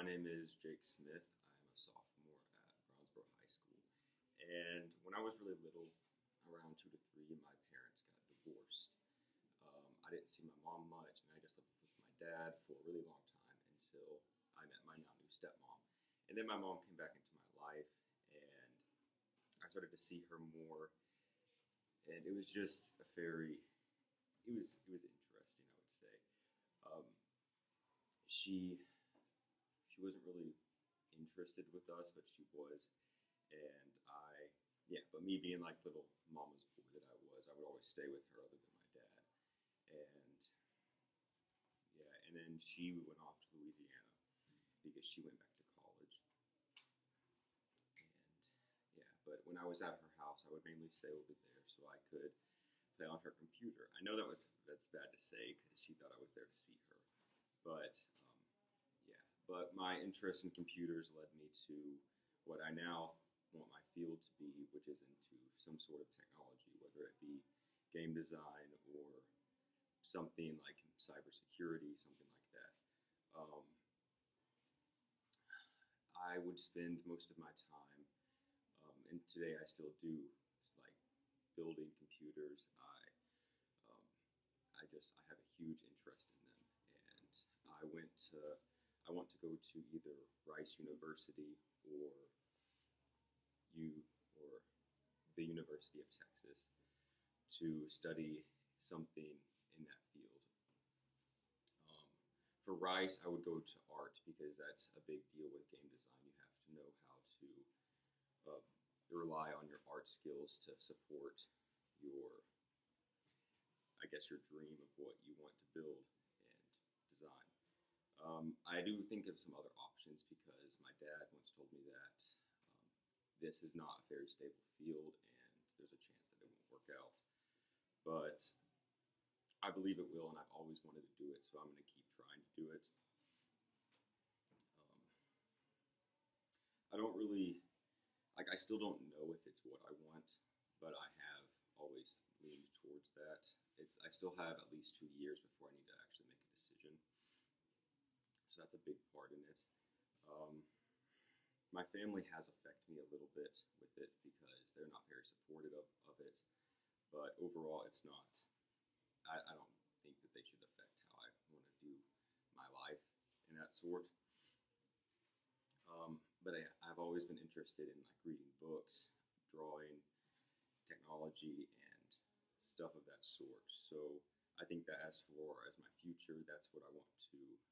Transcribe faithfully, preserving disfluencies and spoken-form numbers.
name is Jake Smith. I'm a sophomore at Brownsboro High School. And when I was really little, around two to three, my parents got divorced. Um, I didn't see my mom much, and I just lived with my dad for a really long time until I met my now new stepmom. And then my mom came back into my life, and I started to see her more. And it was just a very, it was it was interesting, I would say. Um, she she wasn't really interested with us, but she was, and I yeah. But me being like little mama's boy that I was, I would always stay with her, other than my dad, and yeah. And then she went off to Louisiana because she went back to college, and yeah. But when I was at her house, I would mainly stay over there so I could play on her computer. I know that was that's bad to say because she thought I was there to see her, but um, yeah. But my interest in computers led me to what I now want my field to be, which is into some sort of technology, whether it be game design or something like cybersecurity, something like that. Um, I would spend most of my time, um, and today I still do, like building computers. I um, I just I have a huge interest in them, and I went to I want to go to either Rice University or U or the University of Texas to study something in that field. Um, for Rice, I would go to art because that's a big deal with game design. You have to know how to um, rely on your art skills to support your, I guess, your dream of what you want to build and design. Um, I do think of some other options because my dad once told me that um, this is not a very stable field and there's a chance that it won't work out. But I believe it will, and I've always wanted to do it, so I'm going to keep trying to do it. Um, I don't really, like, I still don't know if it's what I want, but I have always leaned towards that. It's I still have at least two years before I need to actually make a decision. So that's a big part in it. Um, my family has affected me a little bit with it because they're not very supportive of, of it. But overall, it's not. I, I don't think that they should affect how I want to do my life in that sort. Um, but I, I've always been interested in like reading books, drawing, technology, and stuff of that sort. So I think that as for as my future, that's what I want to